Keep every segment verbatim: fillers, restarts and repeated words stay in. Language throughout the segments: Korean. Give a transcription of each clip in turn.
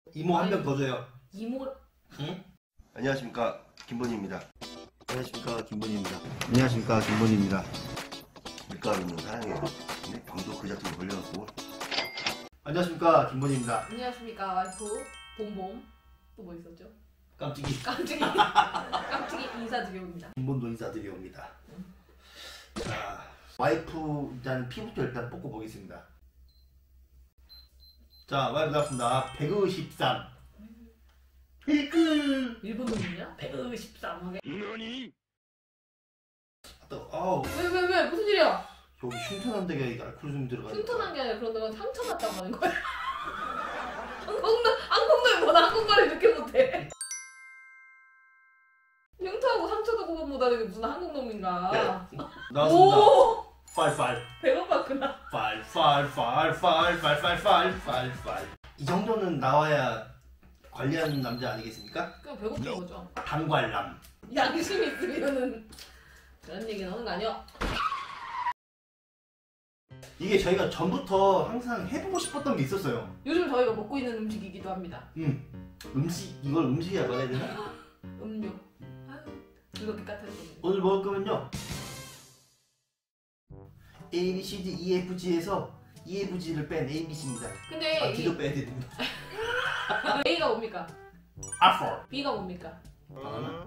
이모 한 명 더 줘요. 이모. 응? 안녕하십니까 김본희입니다. 안녕하십니까 김본희입니다. 안녕하십니까 김본희입니다. 밀가루는 사랑해요. 근데 방도 그 자체로 걸려갖고. 안녕하십니까 김본희입니다. 안녕하십니까 와이프 봄봄. 또 뭐 있었죠? 깜찍이. 깜찍이. 깜찍이 인사드려옵니다. 김본도 인사드려옵니다. 응. 자 와이프 일단 피부부터 일단 뽑고 보겠습니다. 자 와이프 나왔습니다. 백오십삼. 힐크. 일본 놈이냐? 백오십삼 하게. 너니? 또 어우. 왜 왜 왜 무슨 일이야? 여기 흉터난 데가 알코올 좀 들어가. 흉터난 게 아니라 그런 데가 상처 났다고 하는 거야. 한국놈 한국놈이 뭐다 한국말을 이렇게 못해. 흉터하고 상처도 구분 못하는 게 무슨 한국놈인가? 네. 나왔습니다. 오. 팔팔. 배고팠구나. 팔팔팔팔팔팔팔팔팔. 이 정도는 나와야 관리하는 남자 아니겠습니까? 그냥 배고픈 거죠. 단관람. 양심 있으면은 그런 얘기 나오는 거 아니야? 이게 저희가 전부터 항상 해보고 싶었던 게 있었어요. 요즘 저희가 먹고 있는 음식이기도 합니다. 음, 음식 이걸 음식이라고 해야 되나? 음료. 아유, 이렇게 까탈스럽네. 오늘 먹을 거면요. A, B, C, D, E, F, G에서 E, F, G를 뺀 A, B, C입니다. 근데 아, D도 빼야 됩니다. A가 뭡니까? 알파. B가 뭡니까? 바나나?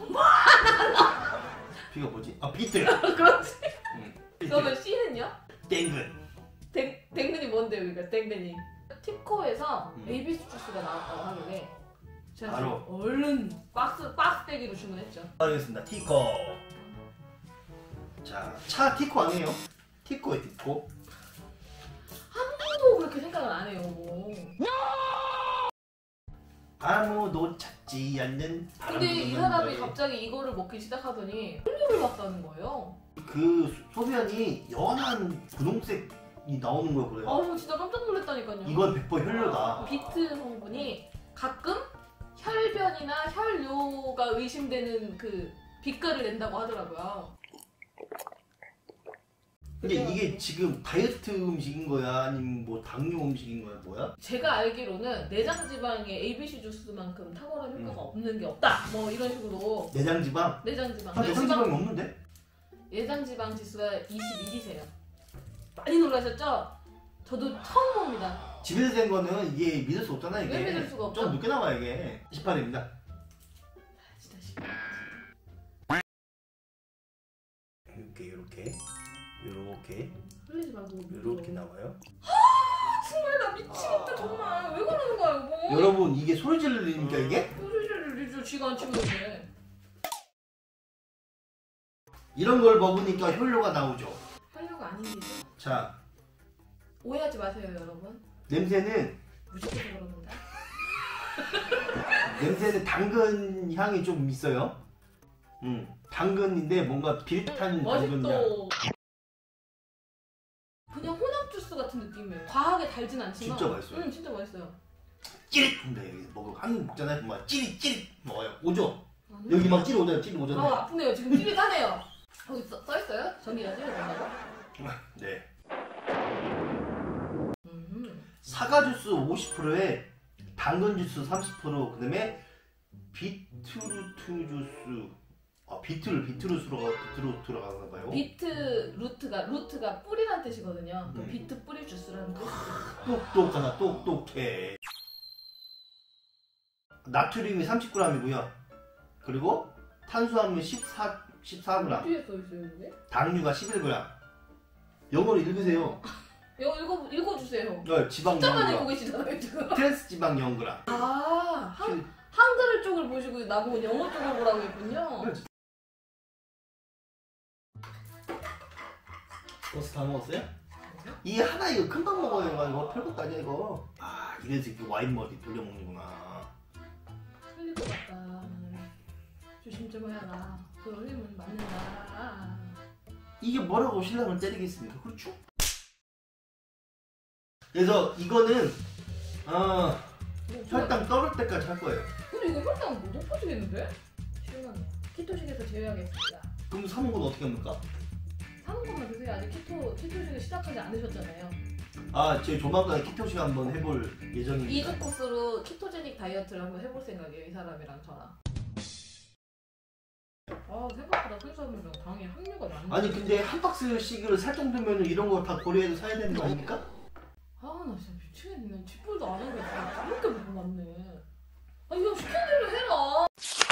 B가 뭐지? 아, 비트. 그렇지. 응. 그러면 C는요? 땡근. 땡, 땡근이 뭔데요, 그러니까 땡근이? 티코에서 음. 에이비씨 주스가 나왔다고 하길래 제가 바로. 얼른 박스, 박스 떼기로 주문했죠. 알겠습니다. 티코. 자, 차 티코 아니에요? 티코에 티코. 한 번도 그렇게 생각을 안 해요, 뭐. 아무도 찾지 않는 근데 이 사람이 갑자기 이거를 먹기 시작하더니 훌륭을 봤다는 거예요. 그 소변이 연한 분홍색이 나오는 거예요, 그래요. 아우 진짜 깜짝 놀랐다니까요. 이건 백 퍼센트 혈료다. 비트 성분이 가끔 혈변이나 혈뇨가 의심되는 그 빛깔을 낸다고 하더라고요. 근데 이게 지금 다이어트 음식인 거야? 아니면 뭐 당뇨 음식인 거야? 뭐야? 제가 알기로는 내장 지방에 에이비씨 주스만큼 탁월한 효과가 음. 없는 게 없다. 뭐 이런 식으로. 내장 지방? 내장 지방. 아, 내장 지방이 없는데? 내장 지방 지수가 이십일이세요. 많이 놀라셨죠? 저도 처음 봅니다. 집에서 된 거는 이게 믿을 수 없잖아, 이게. 왜 믿을 수가 없죠? 좀 늦게 나와, 이게. 십팔입니다. 진짜 싫어. 이렇게, 이렇게. 요렇게. 흘리지 말고. 요렇게 나와요. 정말 나 미치겠다 정말. 왜 그러는 거야 이거. 여러분, 이게 소리 지르니까 이게? 소리를 리죠. 쥐가 안 치우는데. 이런 걸 먹으니까 혈료가 나오죠. 혈류가 아니겠죠? 자, 오해하지 마세요 여러분. 냄새는 무식해서 그럽니다. 냄새는 당근 향이 좀 있어요. 음, 당근인데 뭔가 비릿한 당근 향. 맛있어. 그냥 혼합 주스 같은 느낌이에요. 과하게 달진 않지만 진짜 맛있어요. 응 진짜 맛있어요. 찌릿! 근데 여기서 먹어. 한국 먹잖아요. 막 찌릿 찌릿 먹어요. 오죠? 아니, 여기 막 찌릿 오잖아요. 찌릿 오잖아요. 아 아프네요. 지금 찌릿하네요. 거기 써, 써있어요? 전기가 찌릿한다고? 네. 음. 사과 주스 오십 퍼센트에 당근 주스 삼십 퍼센트, 그다음에 비트루트 주스. 아, 비트를 비트루트로 비트로 들어가나 봐요. 비트 루트가 루트가 뿌리란 뜻이거든요. 또 음. 비트 뿌리 주스라는 뜻이죠. 똑똑하나 똑똑해. 나트륨이 삼십 그램이고요. 그리고 탄수화물 십사, 십사 그램. 뒤에 써있어요 이게? 당류가 십일 그램. 영어로 읽으세요. 이거 읽어, 읽어주세요. 어, 지방 숫자만 영 읽고 그램. 계시잖아요 지금. 트랜스 지방 영 그램. 아 한, 한글 쪽을 보시고 나보고 영어 쪽을 보라고 했군요. 버스 다 먹었어요? 이 하나 이거 금방 먹어요. 이거 별것도 아니야 이거. 아 이래서 이렇게 와인 머리 돌려 먹는구나. 흘릴 것 같다. 조심 좀 해라. 그 흘리면 맞는다. 이게 뭐라고 신랑을 때리겠습니까? 그렇죠? 그래서 이거는 어, 혈당 떨을 때까지 할 거예요. 근데 이거 혈당 뭐 높아지겠는데? 실망해. 키토식에서 제외하겠습니다. 그럼 사 먹은 건 어떻게 합니까? 사는 것만 드세요. 아직 키토, 키토식을 시작하지 않으셨잖아요. 아, 저희 조만간 키토식 한번 해볼 예정입니다. 이 주 코스로 키토제닉 다이어트를 한번 해볼 생각이에요. 이 사람이랑 저랑. 아 생각보다 탄수화물이랑 당이 함유가 많네. 아니 근데 한 박스씩을 살 정도면 이런 거 다 고려해서 사야 되는 거 아닙니까? 아 나 진짜 미치겠네. 쥐뿔도 안 하고 진짜 이렇게 먹고 많네. 아 이거 시켜대로 해라.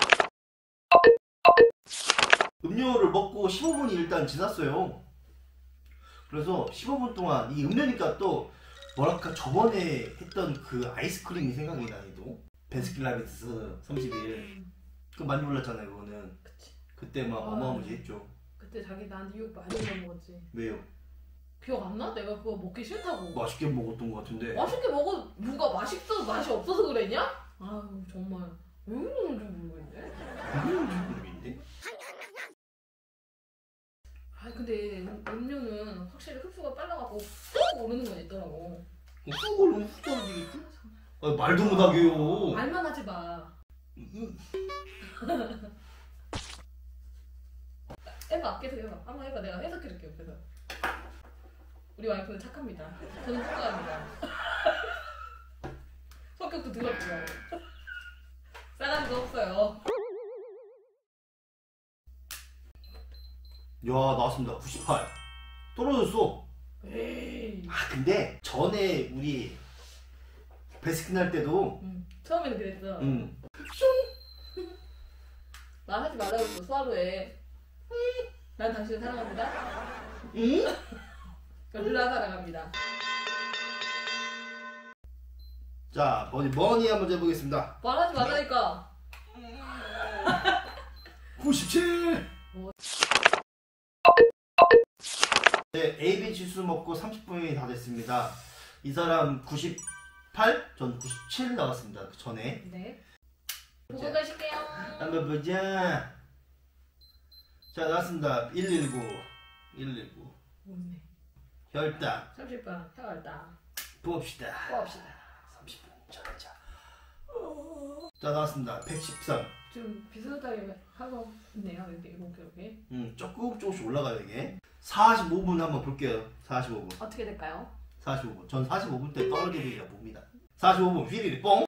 음료를 먹고 십오 분이 일단 지났어요. 그래서 십오 분 동안 이 음료니까 또 뭐랄까 저번에 했던 그 아이스크림이 생각이 나네 또. 베스킨라빈스 삼십일 그거 많이 올랐잖아요 그거는. 그치. 그때 막 아. 어마어마하게 했죠. 그때 자기 나한테 욕 많이 먹었지. 왜요? 기억 안 나? 내가 그거 먹기 싫다고. 맛있게 먹었던 것 같은데. 맛있게 먹어. 누가 맛있어 맛이 없어서 그랬냐? 아유 정말 왜 이러는지 모르겠네. 그건 잘 모르겠는데. 아 근데 음- 음료는 확실히 흡수가 빨라갖고 뚝 오르는 건 있더라고. 훅 오르면 훅 떨어지겠지? 아, 말도 못하게요. 말만 하지 마. 음, 해봐 계속 해봐. 한번 해봐. 내가 해석해줄게 옆에서. 우리 와이프는 착합니다. 저는 착각합니다. 성격도 더럽죠. 싸가지도 없어요. 야 나왔습니다. 구십팔. 떨어졌어. 에이. 아 근데 전에 우리 베스킨 할 때도 응. 처음에는 그랬어. 음. 말하지 말라고 했어. 수화로에. 난 당신을 사랑합니다. 응? 열라 사랑합니다. 자 머니 머니 한번 해보겠습니다. 말하지 말라니까. 구십칠. 뭐. 네, 에이비 지수 먹고 삼십 분이 다 됐습니다. 이 사람 구십팔, 전 구십칠 나왔습니다. 그 전에. 네. 보고 가실게요. 한번 보자. 자, 나왔습니다. 일일구, 일일구. 뭔데? 혈당. 삼십 분 태월다. 봅시다. 뽑읍시다. 삼십 분. 자, 자. 자, 나왔습니다. 백십삼. 좀 비슷하게 하고 있네요. 이렇게 이렇게 이렇게. 음, 조금 조금씩 올라가요, 이게. 사십오 분 한번 볼게요. 사십오 분. 어떻게 될까요? 사십오 분. 전 사십오 분 때 떨어지리라 봅니다. 사십오 분 휘리리 뽕.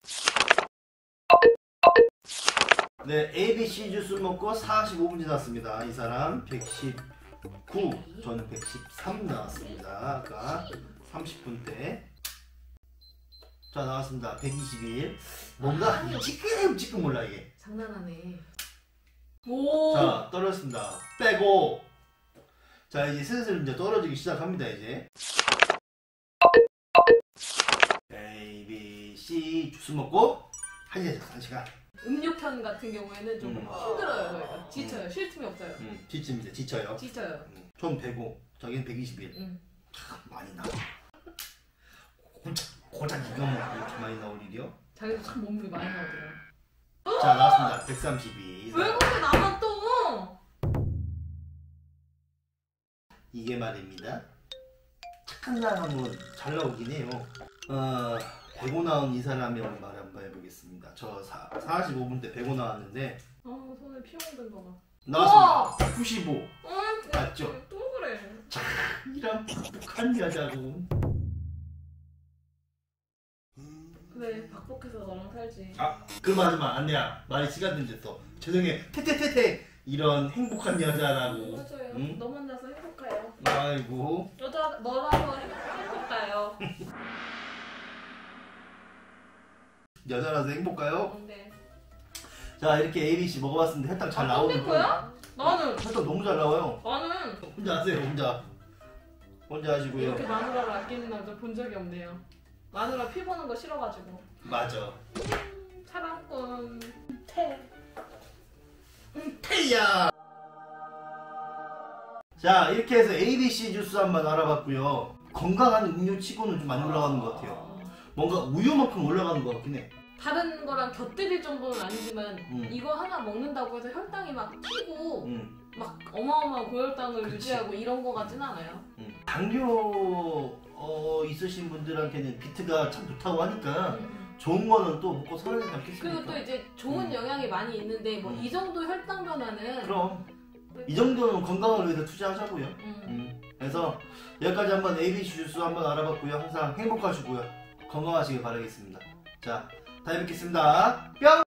네, 에이비씨 주스 먹고 사십오 분이 나왔습니다. 이 사람 백십구, 저는 백십삼 나왔습니다. 아까 삼십 분 때. 자, 나왔습니다. 백이십일. 뭔가 찌끔찌끔 올라 이게. 장난하네. 오. 자, 떨어졌습니다. 빼고. 자, 이제 슬슬 이제 떨어지기 시작합니다. 이제. 에이비씨 주스 먹고 한 시간, 한 시간. 음료편 같은 경우에는 좀 음. 힘들어요. 그러니까. 지쳐요. 쉴 틈이 없어요. 음, 지칩니다. 지쳐요. 지쳐요. 음, 전 백오, 자기는 백이십일. 응. 참 많이 나와. 고작, 고작 이거 먹고 이렇게 많이 나올 일이요? 자기도 참 몸무게 많이 나오더라. 자, 나왔습니다. 백삼십이. 왜 그렇게 나만 또? 이게 말입니다. 착한 사람은 잘 나오긴 해요. 어, 백오 나온 이 사람이 말 한번 해보겠습니다. 저 사, 사십오 분 때 백오 나왔는데 아 손에 피 묻은 거 봐. 나왔습니다. 구십오. 응? 맞죠? 또 그래. 이런 북한 여자고. 그래 박복해서 너랑 살지. 아, 그럼 하지 마. 안 돼야. 말이 시간 된 됐어. 죄송해. 테테테테. 이런 행복한 여자라고. 맞아요. 응? 너 만나서 행복해요. 아이고. 여자 너라서 행복해요. 여자라서 행복가요? 근데 자, 이렇게 에이비씨 먹어봤는데 혈당 잘 아, 나오는 똥된 거야? 나는 혈당 너무 잘 나와요. 나는 혼자 하세요. 혼자. 혼자 하시고요. 이렇게 마누라를 아끼는 남자 본 적이 없네요. 마누라 피 보는 거 싫어가지고. 맞아. 사랑꾼 태. 태야. 자, 이렇게 해서 에이비씨 주스 한번 알아봤고요. 건강한 음료치고는 좀 많이 올라가는 것 같아요. 뭔가 우유만큼 올라가는 것 같긴 해. 다른 거랑 곁들일 정도는 아니지만 음. 이거 하나 먹는다고 해서 혈당이 막 튀고 음, 막 어마어마한 고혈당을 그치. 유지하고 이런 거 같진 않아요. 음. 당뇨 어, 있으신 분들한테는 비트가 참 좋다고 하니까 음. 좋은 거는 또 먹고 살아야 되지 않겠습니까? 그리고 또 이제 좋은 음. 영향이 많이 있는데 뭐 이 음. 정도 혈당 변화는 그럼 이 정도는 건강을 위해서 투자하자고요. 음. 음. 그래서 여기까지 한번 에이비씨 주스 한번 알아봤고요. 항상 행복하시고요. 건강하시길 바라겠습니다. 자, 다음에 뵙겠습니다. 뿅!